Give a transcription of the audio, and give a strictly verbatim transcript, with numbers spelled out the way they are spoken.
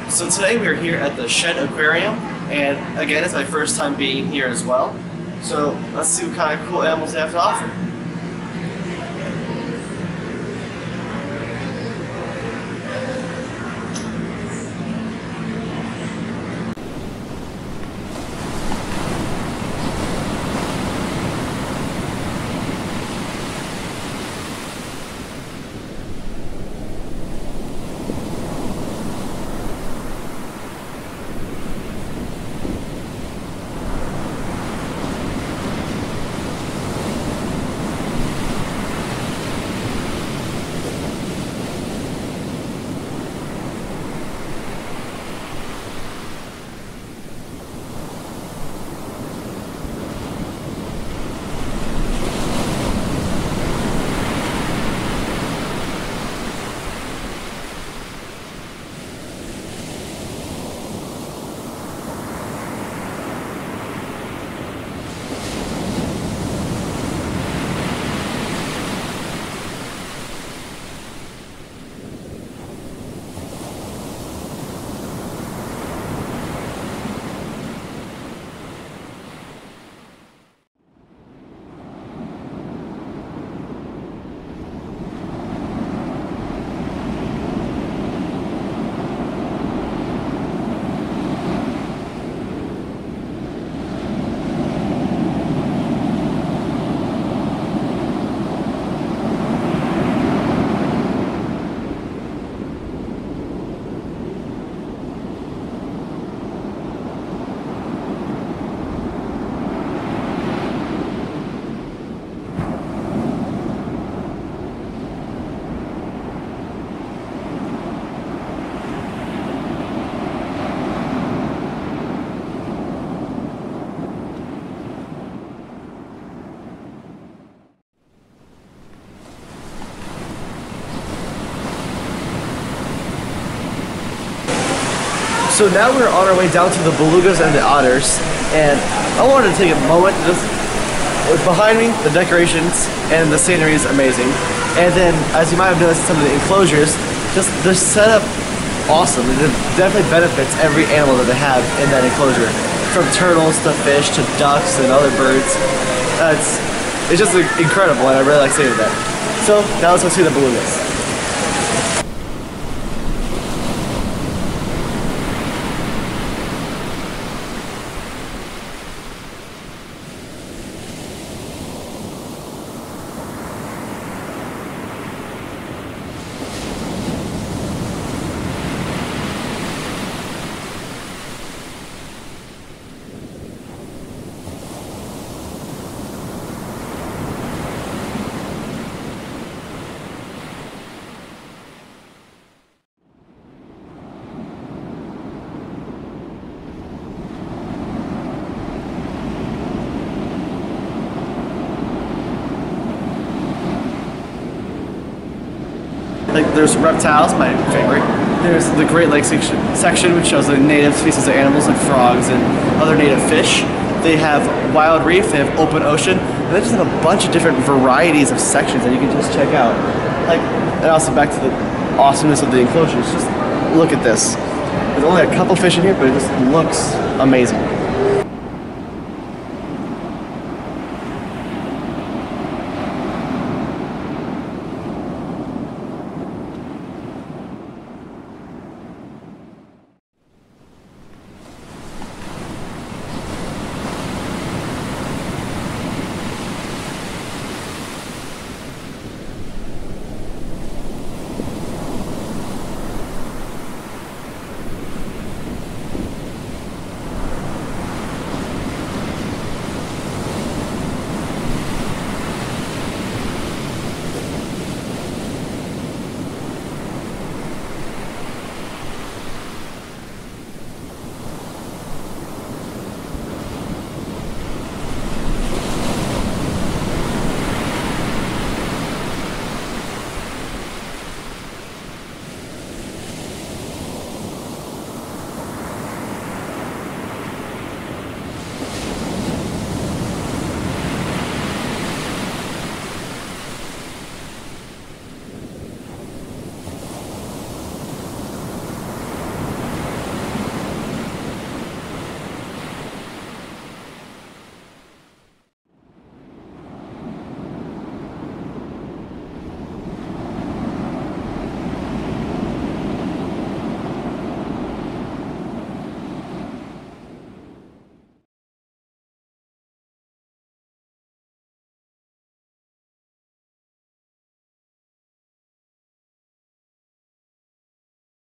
So today we're here at the Shedd Aquarium, and again it's my first time being here as well. So let's see what kind of cool animals they have to offer. So now we're on our way down to the belugas and the otters, and I wanted to take a moment to just, behind me, the decorations and the scenery is amazing. And then, as you might have noticed, some of the enclosures, just they're set up awesome. It definitely benefits every animal that they have in that enclosure, from turtles to fish to ducks and other birds. Uh, it's, it's just incredible, and I really like seeing that. So now let's go see the belugas. Like there's reptiles, my favorite. There's the Great Lakes section, which shows the native species of animals like frogs and other native fish. They have wild reef, they have open ocean, and they just have a bunch of different varieties of sections that you can just check out. Like, and also back to the awesomeness of the enclosures. Just look at this. There's only a couple fish in here, but it just looks amazing.